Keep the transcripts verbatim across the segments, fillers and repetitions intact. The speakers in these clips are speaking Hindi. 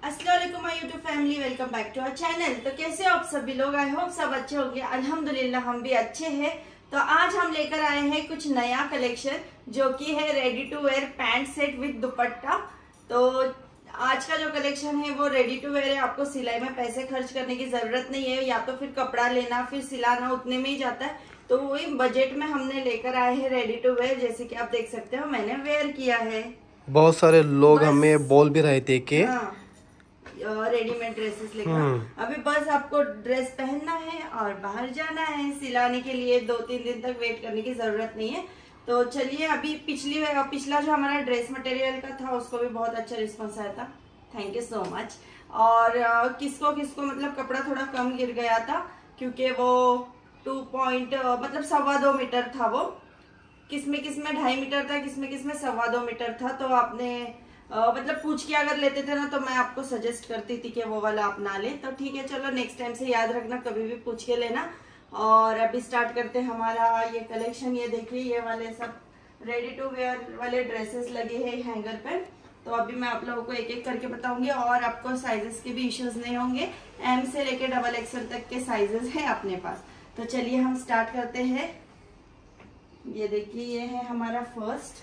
अस्सलाम वालेकुम my YouTube family, welcome back to our channel. तो कैसे हो आप सभी लोग? आई होप सब अच्छे होंगे। अल्हम्दुलिल्लाह हम भी अच्छे हैं। तो आज हम लेकर आए हैं कुछ नया कलेक्शन जो कि है ready to wear pant set with dupatta. तो आज का जो कलेक्शन है वो रेडी टू वेयर है। आपको सिलाई में पैसे खर्च करने की जरूरत नहीं है, या तो फिर कपड़ा लेना फिर सिलाना उतने में ही जाता है। तो वही बजट में हमने लेकर आए हैं रेडी टू वेयर। जैसे कि आप देख सकते हो मैंने वेयर किया है। बहुत सारे लोग हमें बोल भी रहे थे कि रेडीमेड ड्रेसेस लेकर, अभी बस आपको ड्रेस पहनना है और बाहर जाना है सिलाने के लिए। दो तीन दिन तक वेट करने की जरूरत नहीं है। तो चलिए, अभी पिछली पिछला जो हमारा ड्रेस मटेरियल का था उसको भी बहुत अच्छा रिस्पॉन्स आया था, थैंक यू सो मच। और किसको किसको मतलब कपड़ा थोड़ा कम गिर गया था क्योंकि वो टू पॉइंट मतलब सवा दो मीटर था। वो किसमें किसमें ढाई मीटर था, किसमें किसमें सवा दो मीटर था। तो आपने आ, मतलब पूछ के अगर लेते थे ना तो मैं आपको सजेस्ट करती थी कि वो वाला आप ना ले। तो ठीक है, चलो नेक्स्ट टाइम से याद रखना, कभी भी पूछ के लेना। और अभी स्टार्ट करते हैं हमारा ये कलेक्शन। ये देखिए, ये वाले सब रेडी टू वेयर वाले ड्रेसेस लगे हैं हैंगर पर। तो अभी मैं आप लोगों को एक एक करके बताऊंगी और आपको साइजेस के भी इश्यूज नहीं होंगे। एम से लेके डबल एक्सएल तक के साइजेस हैं अपने पास। तो चलिए हम स्टार्ट करते हैं। ये देखिए, ये है हमारा फर्स्ट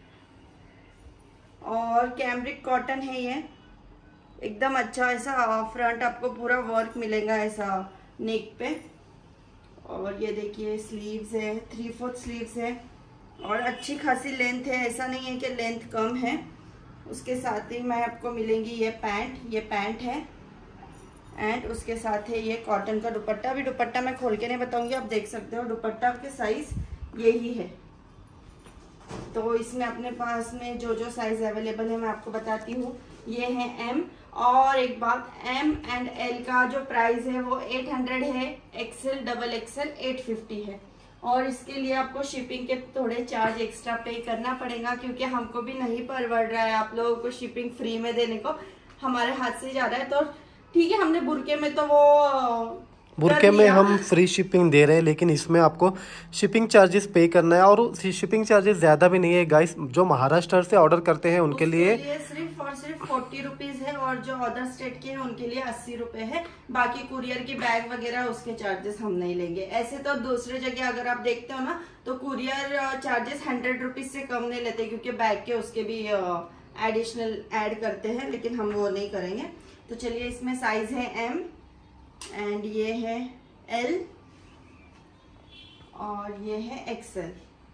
और कैमरिक कॉटन है। ये एकदम अच्छा ऐसा फ्रंट आपको पूरा वर्क मिलेगा ऐसा नेक पे। और ये देखिए स्लीव्स है, थ्री फोर्थ स्लीव्स है और अच्छी खासी लेंथ है, ऐसा नहीं है कि लेंथ कम है। उसके साथ ही मैं आपको मिलेंगी ये पैंट, ये पैंट है एंड उसके साथ है ये कॉटन का दुपट्टा। भी दुपट्टा मैं खोल के नहीं बताऊंगी, आप देख सकते हो दुपट्टा के साइज यही है। तो इसमें अपने पास में जो जो साइज अवेलेबल है मैं आपको बताती हूँ। ये है एम, और एक बात, एम एंड एल का जो प्राइस है वो आठ सौ है, एक्सेल डबल एक्सेल आठ सौ पचास है। और इसके लिए आपको शिपिंग के थोड़े चार्ज एक्स्ट्रा पे करना पड़ेगा क्योंकि हमको भी नहीं परवड़ रहा है आप लोगों को शिपिंग फ्री में देने को, हमारे हाथ से जा रहा है। तो ठीक है, हमने बुरके में तो वो बुरके में हम फ्री शिपिंग दे रहे हैं, लेकिन इसमें आपको शिपिंग चार्जेस पे करना है। और शिपिंग चार्जेस ज्यादा भी नहीं है गाइस। जो महाराष्ट्र से ऑर्डर करते हैं उनके लिए सिर्फ और सिर्फ फोर्टी रुपीज है, और जो अदर स्टेट के हैं उनके लिए अस्सी रुपए है। बाकी कुरियर की बैग वगैरह उसके चार्जेस हम नहीं लेंगे। ऐसे तो दूसरे जगह अगर आप देखते हो ना तो कुरियर चार्जेस हंड्रेड रुपीज से कम नहीं लेते क्योंकि बैग के उसके भी एडिशनल ऐड करते हैं, लेकिन हम वो नहीं करेंगे। तो चलिए, इसमें साइज है एम एंड ये है एल और ये है एक्सेल।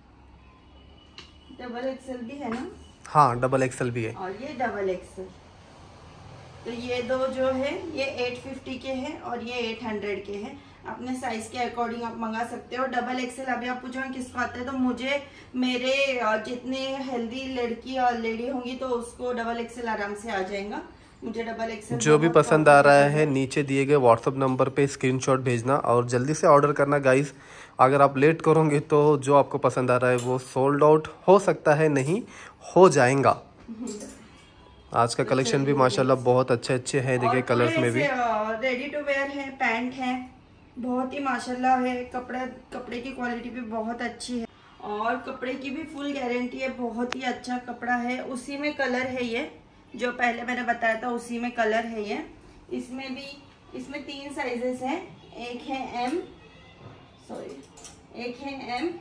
डबल एक्सेल भी है ना? हाँ, डबल एक्सेल भी है। और ये डबल एक्सेल। तो ये दो जो है ये आठ सौ पचास के हैं और ये आठ सौ के हैं। अपने साइज के अकॉर्डिंग आप मंगा सकते हो। डबल एक्सेल अभी आप पूछोगे किसको आता है, तो मुझे मेरे जितने हेल्दी लड़की और लेडी होंगी तो उसको डबल एक्सेल आराम से आ जाएगा। मुझे डबल एक्सेल जो भी पसंद आ रहा है नीचे दिए गए व्हाट्सएप नंबर पे स्क्रीनशॉट भेजना और जल्दी से ऑर्डर करना गाइस। अगर आप लेट करोगे तो जो आपको पसंद आ रहा है वो सोल्ड आउट हो सकता है, नहीं हो जाएगा। आज का कलेक्शन भी माशाल्लाह बहुत अच्छे अच्छे हैं। देखिए कलर्स में भी रेडी टू वेयर है, पैंट है, बहुत ही माशाल्लाह है। कपड़ा कपड़े की क्वालिटी भी बहुत अच्छी है और कपड़े की भी फुल गारंटी है। बहुत ही अच्छा कपड़ा है। उसी में कलर है, ये जो पहले मैंने बताया था उसी में कलर है ये। इसमें भी इसमें तीन साइजेस हैं, एक है एम सॉरी एक है एम,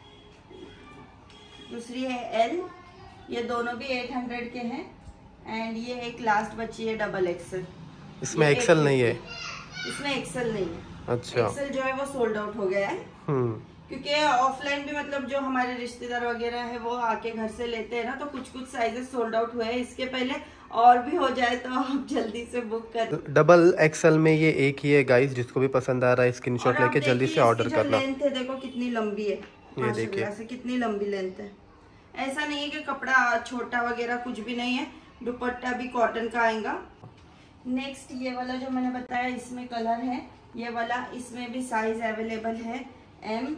दूसरी है एल। ये दोनों भी आठ सौ के हैं एंड ये एक लास्ट बची है डबल एक्सेल। इसमें एक्सेल नहीं है, इसमें एक्सेल नहीं है। अच्छा, एक्सेल जो है वो सोल्ड आउट हो गया है क्योंकि ऑफलाइन भी मतलब जो हमारे रिश्तेदार वगैरह है वो आके घर से लेते हैं ना, तो कुछ कुछ साइजेस सोल्ड आउट हुए हैं। इसके पहले और भी हो जाए तो आप जल्दी से बुक कर। डबल एक्सेल में ये एक ही है गाइस, जिसको भी पसंद आ रहा है स्क्रीनशॉट लेके जल्दी से ऑर्डर करना। लेंथ है देखो कितनी लंबी है, ये देखिए से कितनी लंबी लेंथ है। ऐसा नहीं है कि कपड़ा छोटा वगैरह, कुछ भी नहीं है। दुपट्टा भी कॉटन का आएगा। नेक्स्ट ये वाला जो मैंने बताया इसमें कलर है ये वाला, इसमें भी साइज अवेलेबल है M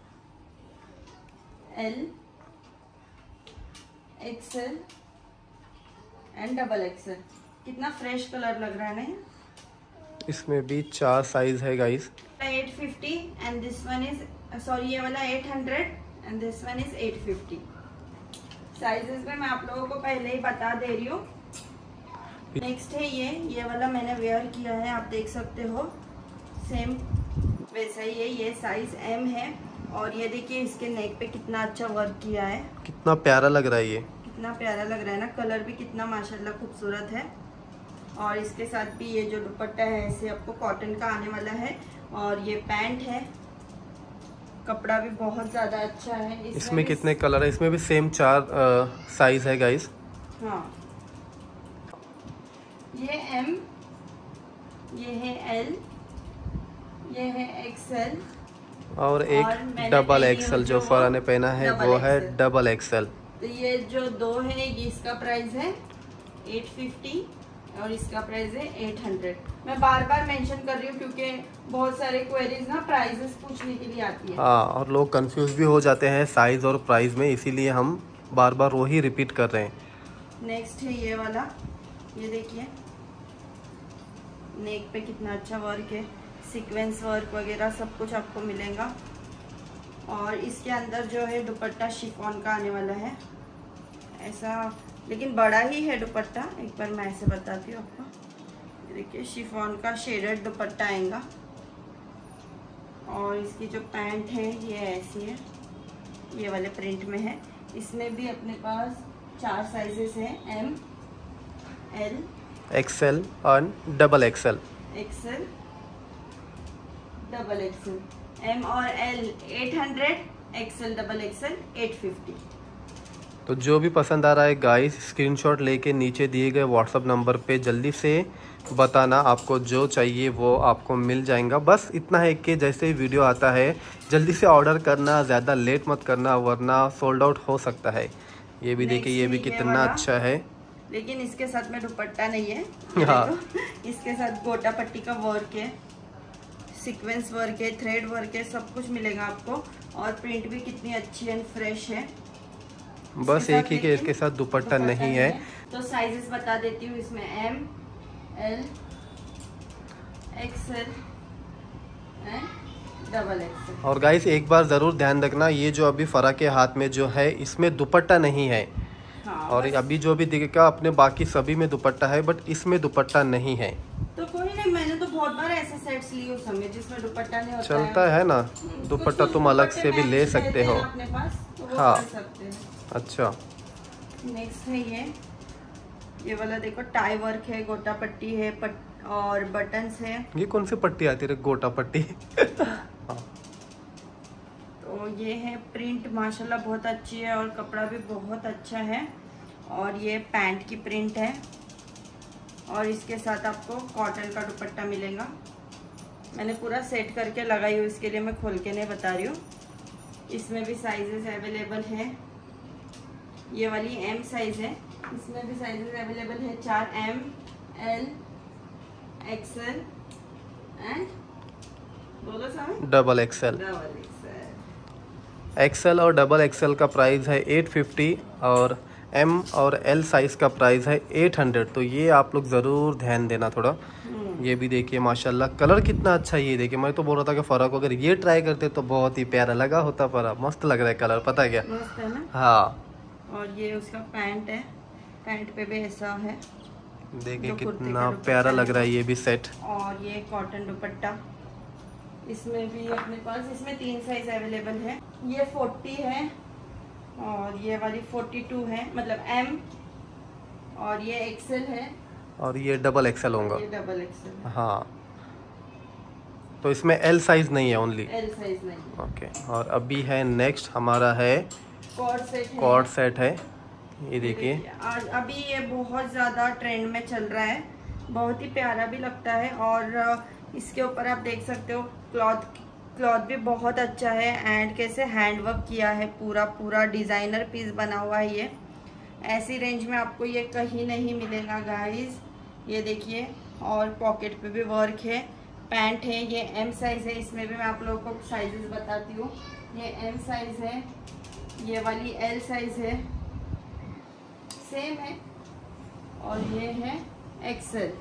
L XL and double XL. कितना फ्रेश कलर लग रहा है ना। इसमें भी चार साइज है गाइस। आठ सौ पचास and this one is sorry ये वाला आठ सौ एंड दिस वन इज आठ सौ पचास। साइजेस में मैं आप लोगों को पहले ही बता दे रही हूँ। नेक्स्ट है ये ये वाला मैंने वेयर किया है, आप देख सकते हो सेम वैसा ही है। ये साइज एम है और ये देखिए इसके नेक पे कितना अच्छा वर्क किया है, कितना प्यारा लग रहा है ये, कितना प्यारा लग रहा है ना। कलर भी कितना माशाल्लाह खूबसूरत है। और इसके साथ भी ये जो दुपट्टा है ऐसे आपको कॉटन का आने वाला है। और ये पैंट है, कपड़ा भी बहुत ज़्यादा अच्छा है। इसमें, इसमें कितने कलर है? इसमें भी सेम चार आ, साइज है गाइस। हाँ, ये एम, ये है एल, ये है एक्सएल और एक डबल एक्सएल जो फरा ने पहना है वो है डबल एक्सएल। तो ये जो दो है इसका प्राइस है एट फिफ्टी और इसका प्राइस है एट हंड्रेड। मैं बार बार मेंशन कर रही हूँ क्योंकि बहुत सारे क्वेरीज ना प्राइसेस पूछने के लिए आती है। हाँ, और लोग कंफ्यूज भी हो जाते हैं साइज और प्राइस में, इसीलिए हम बार बार वो ही रिपीट कर रहे हैं। नेक्स्ट है ये वाला, ये देखिए नेक पे कितना अच्छा वर्क है, सीक्वेंस वर्क वगैरह सब कुछ आपको मिलेगा। और इसके अंदर जो है दुपट्टा शिफॉन का आने वाला है ऐसा, लेकिन बड़ा ही है दुपट्टा। एक बार मैं ऐसे बताती हूँ आपको, देखिए शिफॉन का शेडेड दुपट्टा आएगा। और इसकी जो पैंट है ये ऐसी है, ये वाले प्रिंट में है। इसमें भी अपने पास चार साइजेस हैं, एम, एल, एक्सएल और double XL. XL, double XL, M और L eight hundred, XL double XL eight fifty. तो जो भी पसंद आ रहा है गाइस, स्क्रीनशॉट लेके नीचे दिए गए व्हाट्सअप नंबर पे जल्दी से बताना, आपको जो चाहिए वो आपको मिल जाएगा। बस इतना है कि जैसे ही वीडियो आता है जल्दी से ऑर्डर करना, ज़्यादा लेट मत करना वरना सोल्ड आउट हो सकता है। ये भी देखिए, ये भी कितना अच्छा है, लेकिन इसके साथ में दुपट्टा नहीं है। हाँ। तो इसके साथ गोटा पट्टी का वर्क है, सीक्वेंस वर्क है, थ्रेड वर्क है, सब कुछ मिलेगा आपको। और प्रिंट भी कितनी अच्छी एंड फ्रेश है। बस एक ही के इसके साथ दुपट्टा नहीं है। तो साइजेस बता देती हूँ, इसमें M, L, XL and double XL. और गाइस एक बार ज़रूर ध्यान रखना, ये जो अभी फरा के हाथ में जो है इसमें दुपट्टा नहीं है। हाँ, और अभी जो भी दिखेगा अपने बाकी सभी में दुपट्टा है, बट इसमें दुपट्टा नहीं है। तो कोई नहीं, मैंने तो बहुत बार ऐसे सेट्स लिए उस समय जिसमें दुपट्टा नहीं होता चलता है, है ना। दुपट्टा तुम अलग से भी ले सकते हो अपने पास, तो वो हाँ कर सकते हैं। अच्छा, नेक्स्ट है ये ये वाला, देखो टाई वर्क है, गोटा पट्टी है, पट, और बटन्स है। ये कौन सी पट्टी आती है? गोटा पट्टी। हाँ। तो ये है प्रिंट माशाल्लाह बहुत अच्छी है और कपड़ा भी बहुत अच्छा है। और ये पैंट की प्रिंट है और इसके साथ आपको कॉटन का दुपट्टा मिलेगा। मैंने पूरा सेट करके लगाई हूँ, इसके लिए मैं खोल के नहीं बता रही हूँ। इसमें भी साइजेस अवेलेबल है, ये वाली एम साइज है, इसमें भी साइजेस अवेलेबल है चार, एम, एल, एक्सएल एंड बोलो सामने double XL. Double XL. XL और डबल एक्सएल का प्राइस है एट फिफ्टी और एम और एल साइज का प्राइस है एट हंड्रेड। तो ये आप लोग ज़रूर ध्यान देना थोड़ा। ये भी देखिए माशाल्लाह कलर कितना अच्छा है। ये देखिए, मैं तो बोल रहा था कि फ़र्क अगर ये ट्राई करते तो बहुत ही प्यारा लगा होता, पर मस्त लग रहा है कलर, पता है क्या? मस्त है ना। हाँ, और ये उसका पैंट है, पैंट पे भी ऐसा है, देखिए कितना प्यारा लग रहा है ये भी सेट। और ये कॉटन दुपट्टा, इसमें भी अपने पास, इसमें तीन साइज अवेलेबल है। ये फोर्टी है और ये वाली फोर्टी टू है, मतलब एम, और ये एक्सेल है और ये डबल एक्सेल होगा। ये डबल एक्सेल। हाँ, तो इसमें एल साइज नहीं है, ओनली एल साइज नहीं। ओके। और अभी है नेक्स्ट हमारा है कॉर्ड सेट है। कॉर्ड सेट है, ये देखिए। आज अभी ये बहुत ज़्यादा ट्रेंड में चल रहा है, बहुत ही प्यारा भी लगता है। और इसके ऊपर आप देख सकते हो क्लॉथ क्लॉथ भी बहुत अच्छा है एंड कैसे हैंडवर्क किया है, पूरा पूरा डिज़ाइनर पीस बना हुआ है। ये ऐसी रेंज में आपको ये कहीं नहीं मिलेगा गाइस। ये देखिए, और पॉकेट पे भी वर्क है। पैंट है, ये एम साइज़ है, इसमें भी मैं आप लोगों को साइजेस बताती हूँ। ये एम साइज़ है, ये वाली एल साइज़ है, सेम है। और ये है एक्सेल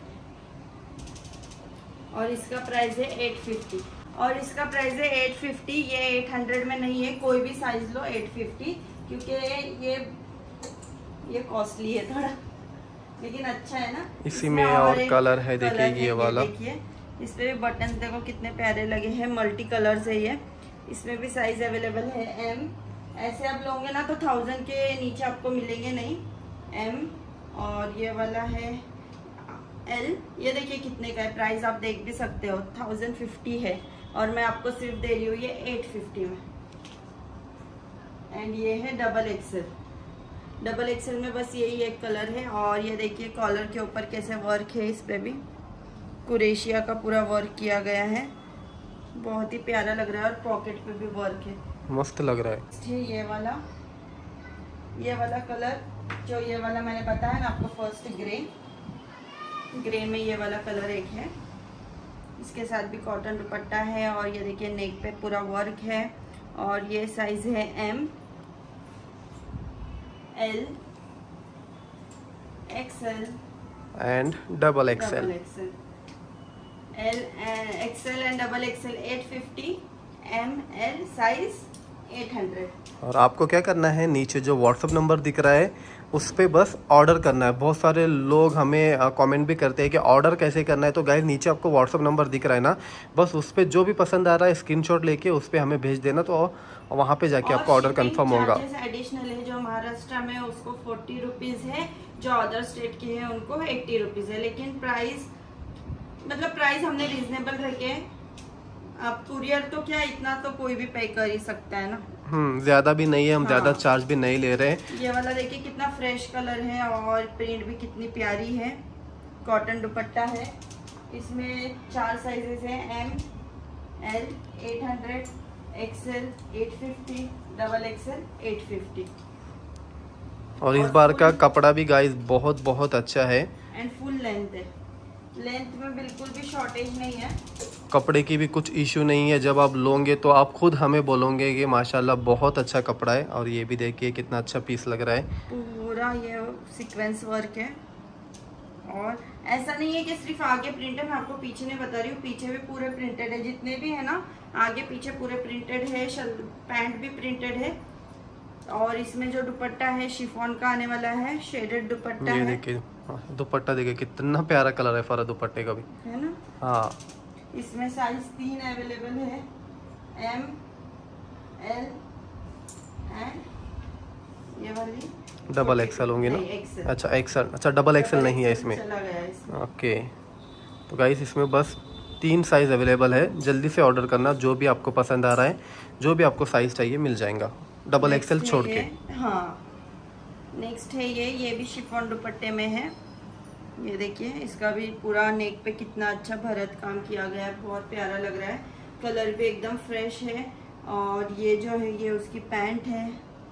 और इसका प्राइस है एट फिफ्टी। और इसका प्राइस है एट फिफ्टी। ये एट हंड्रेड में नहीं है, कोई भी साइज लो एट फिफ्टी, क्योंकि ये ये कॉस्टली है थोड़ा। लेकिन अच्छा है ना। इसी में और कलर है, देखिए ये वाला, देखिए इस पे भी बटन देखो कितने प्यारे लगे हैं, मल्टी कलर से ये। इसमें भी साइज अवेलेबल है एम। ऐसे आप लोगे ना तो थाउजेंड के नीचे आपको मिलेंगे नहीं, एम। और ये वाला है एल। ये देखिए कितने का है, प्राइस आप देख भी सकते हो, थाउजेंड फिफ्टी है और मैं आपको सिर्फ दे रही हूँ ये एट फिफ्टी में। एंड ये है डबल एक्सेल। डबल एक्सेल में बस यही एक कलर है। और ये देखिए कॉलर के ऊपर कैसे वर्क है, इस पे भी कुरेशिया का पूरा वर्क किया गया है, बहुत ही प्यारा लग रहा है। और पॉकेट पे भी वर्क है, मस्त लग रहा है। ये वाला ये वाला कलर जो ये वाला मैंने बताया ना आपको, फर्स्ट ग्रे, ग्रे में ये वाला कलर एक है। इसके साथ भी कॉटन दुपट्टा है और ये देखिए नेक पे पूरा वर्क है। और ये साइज है M, L, XL and double XL. L XL and double XL eight fifty, M L size eight hundred. और आपको क्या करना है, नीचे जो व्हाट्सअप नंबर दिख रहा है उस पे बस ऑर्डर करना है। बहुत सारे लोग हमें कमेंट भी करते हैं कि ऑर्डर कैसे करना है, तो गाइस नीचे आपको व्हाट्सअप नंबर दिख रहा है ना, बस उस पे जो भी पसंद आ रहा है स्क्रीनशॉट लेके उस पे हमें भेज देना, तो वहाँ पे जाके आपका ऑर्डर कंफर्म होगा। एडिशनल है, जो महाराष्ट्र में उसको फोर्टी रुपीज है, जो अदर स्टेट के हैं उनको एट्टी रुपीज है। लेकिन प्राइस मतलब प्राइस हमने रीजनेबल रखे। अब कुरियर तो क्या इतना तो कोई भी पे कर ही सकता है ना, हम्म ज्यादा भी नहीं है, हम हाँ। ज्यादा चार्ज भी नहीं ले रहे हैं। ये वाला देखिए कितना फ्रेश कलर है और प्रिंट भी कितनी प्यारी है। कॉटन दुपट्टा है, इसमें चार साइजेस हैं, M, L eight hundred, XL eight fifty, double XL eight fifty. और इस बार का कपड़ा भी गाइस बहुत बहुत अच्छा है एंड फुल लेंथ है, लेंथ में बिल्कुल भी शॉर्टेज नहीं है। कपड़े की भी कुछ इशू नहीं है, जब आप लोगे तो आप खुद हमें बोलोगे कि माशाल्लाह बहुत अच्छा कपड़ा है। और ये भी देखिए कितना अच्छा पीस लग रहा है, पूरा ये सीक्वेंस वर्क है। और ऐसा नहीं है कि सिर्फ आगे प्रिंट है, मैं आपको पीछे नहीं बता रही हूँ, पीछे भी पूरे प्रिंटेड है, जितने भी है ना आगे पीछे पूरे प्रिंटेड है। पैंट भी प्रिंटेड है। और इसमें जो दुपट्टा है शिफॉन का आने वाला है, शेडेड दुपट्टा है। देखिए दुपट्टा देखिए कितना प्यारा कलर है फरा दुपट्टे का भी, है ना। हाँ, इसमें साइज तीन अवेलेबल है, एम, एल एंड ये वाली डबल एक्सएल होंगे ना। एक्सेल। अच्छा एक्सएल, अच्छा डबल एक्सएल नहीं है इसमें, चला गया इसमें। ओके, तो गाइस इसमें बस तीन साइज अवेलेबल है, जल्दी से ऑर्डर करना। जो भी आपको पसंद आ रहा है, जो भी आपको साइज चाहिए मिल जाएगा, डबल एक्सएल छोड़ के। हाँ, नेक्स्ट है ये ये भी शिफॉन दुपट्टे में है। ये देखिए इसका भी पूरा नेक पे कितना अच्छा भरत काम किया गया है, बहुत प्यारा लग रहा है। कलर भी एकदम फ्रेश है। और ये जो है ये उसकी पैंट है,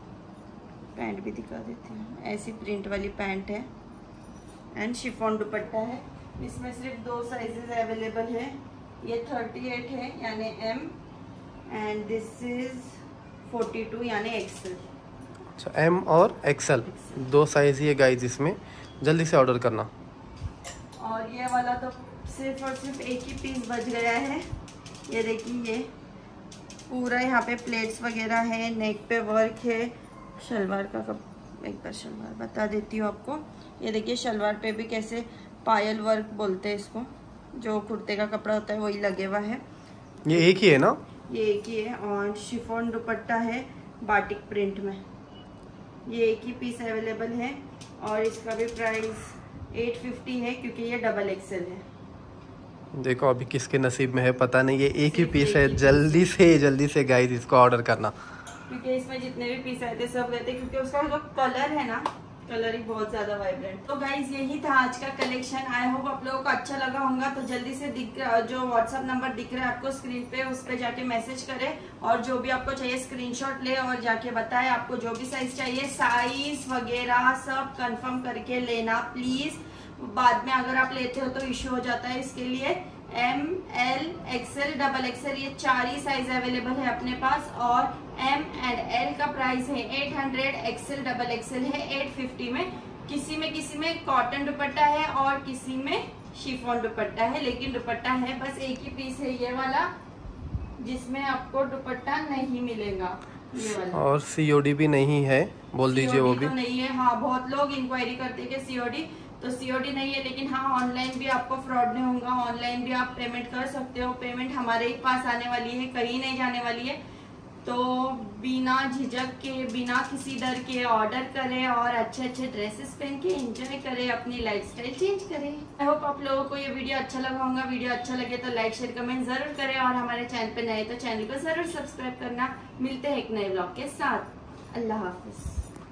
पैंट भी दिखा देती हूँ, ऐसी प्रिंट वाली पैंट है एंड शिफॉन दुपट्टा है। इसमें सिर्फ दो साइजेस अवेलेबल है, ये थर्टी एट है यानी M and this is forty two यानी एक्सेल। अच्छा, एम और एक्सेल दो साइज ही है गाइस, इसमें जल्दी से ऑर्डर करना। और ये वाला तो सिर्फ और सिर्फ एक ही पीस बच गया है। ये देखिए ये पूरा यहाँ पे प्लेट्स वगैरह है, नेक पे वर्क है। शलवार का कप एक बार शलवार बता देती हूँ आपको। ये देखिए शलवार पे भी कैसे पायल वर्क बोलते हैं इसको, जो कुर्ते का कपड़ा होता है वही लगे हुआ है। ये एक ही है ना? ये एक ही है। और शिफॉन दुपट्टा है बाटिक प्रिंट में, ये एक ही पीस अवेलेबल है और इसका भी प्राइस एट फिफ्टी है क्योंकि ये डबल एक्सेल है। देखो अभी किसके नसीब में है पता नहीं, ये एक ही पीस है। जल्दी से जल्दी से गाइस इसको ऑर्डर करना, क्योंकि इसमें जितने भी पीस आए थे सब गए थे, क्योंकि उसका जो कलर है ना, कलर ही बहुत ज्यादा वाइब्रेंट। तो गाइज यही था आज का कलेक्शन। आई होप आप लोगों को अच्छा लगा होगा। तो जल्दी से दिख जो व्हाट्सअप नंबर दिख रहा है आपको स्क्रीन पे, उस पे जाके मैसेज करें और जो भी आपको चाहिए स्क्रीनशॉट ले और जाके बताएं आपको जो भी साइज चाहिए, साइज वगैरह सब कंफर्म करके लेना प्लीज। बाद में अगर आप लेते हो तो इश्यू हो जाता है, इसके लिए M, L, XL, double XL ये चार ही साइज अवेलेबल है अपने पास। और एम एंड एल का प्राइस है eight hundred, XL double XL है एट फिफ्टी में। किसी में किसी में कॉटन दुपट्टा है और किसी में शिफॉन दुपट्टा है, लेकिन दुपट्टा है बस एक ही पीस है ये वाला, जिसमें आपको दुपट्टा नहीं मिलेगा ये वाला। और सीओडी भी नहीं है, बोल दीजिए वो भी तो नहीं है। हाँ, बहुत लोग इंक्वायरी करते हैं कि सीओडी, तो सीओडी नहीं है, लेकिन हाँ ऑनलाइन भी आपको फ्रॉड नहीं होगा, ऑनलाइन भी आप पेमेंट कर सकते हो। पेमेंट हमारे ही पास आने वाली है, कहीं नहीं जाने वाली है। तो बिना झिझक के, बिना किसी डर के ऑर्डर करें और अच्छे अच्छे ड्रेसेस पहन के एंजॉय करें, अपनी लाइफस्टाइल चेंज करें। आई होप आप लोगों को ये वीडियो अच्छा लगा होगा। वीडियो अच्छा लगे तो लाइक शेयर कमेंट जरूर करें, और हमारे चैनल पे नए तो चैनल को जरूर सब्सक्राइब करना। मिलते हैं एक नए ब्लॉग के साथ। अल्लाह हाफिज।